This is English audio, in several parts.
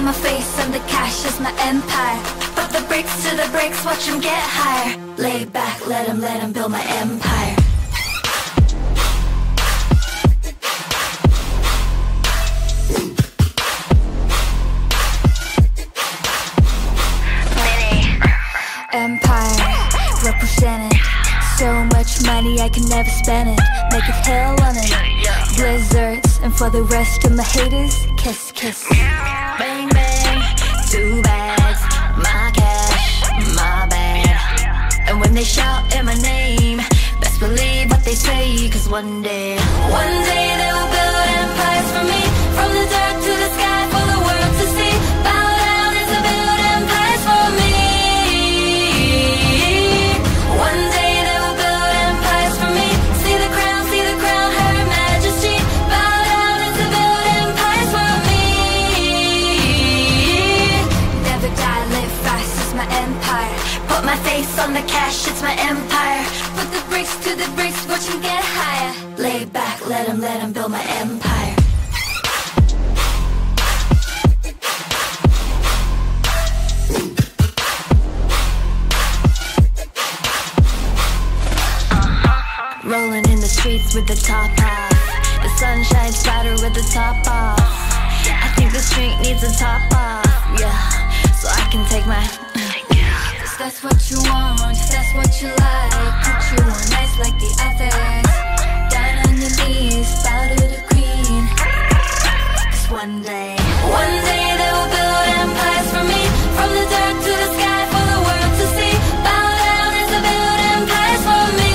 my face on the cash is my empire. Put the bricks to the bricks, watch them get higher. Lay back, let them build my empire. Empire, represented. So much money I can never spend it. Make it hell on it. Blizzards, and for the rest of my haters, kiss, kiss. Bang, bang, 2 bags, my cash, my bag. And when they shout in my name, best believe what they say, cause one day they will build empires for me. From the dirt to the sky for the world to see. Bow down as I build empires for me. One day they will build empires for me. See the crown, her majesty. Bow down as I build empires for me. Never die, live fast, it's my empire. Put my face on the cash, it's my empire. Put the bricks to the bricks, watch them get higher. Lay back, let them build my empire. Rolling in the streets with the top off. The sun shines brighter with the top off. I think the street needs a top off, yeah. So I can take my cause that's what you want, that's what you like. Put you on nice like the others. Down on your knees, bow to the queen. Cause one day they will build empires for me. From the dirt to the sky for the world to see. Bow down as I build empires for me.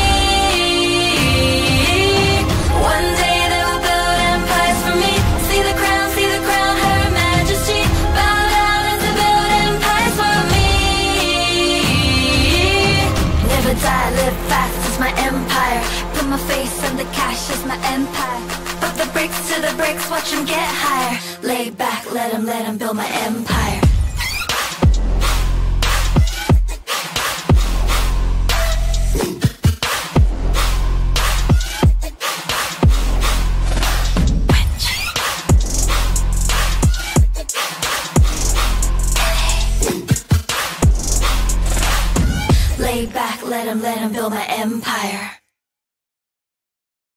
One day they will build empires for me. See the crown, her majesty. Bow down as I build empires for me. Never die, live fast, it's my empire. Put my face on the cash, it's my empire. Put the bricks to the bricks, watch them get higher. Lay back, let them build my empire. Lay back, let them build my empire.